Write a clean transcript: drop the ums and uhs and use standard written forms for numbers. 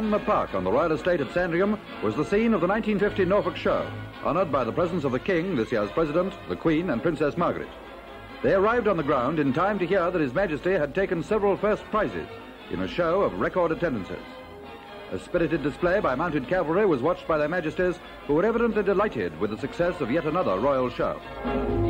Anmer Park on the Royal Estate at Sandringham was the scene of the 1950 Norfolk Show, honoured by the presence of the King, this year's President, the Queen and Princess Margaret. They arrived on the ground in time to hear that His Majesty had taken several first prizes in a show of record attendances. A spirited display by mounted cavalry was watched by their Majesties, who were evidently delighted with the success of yet another royal show.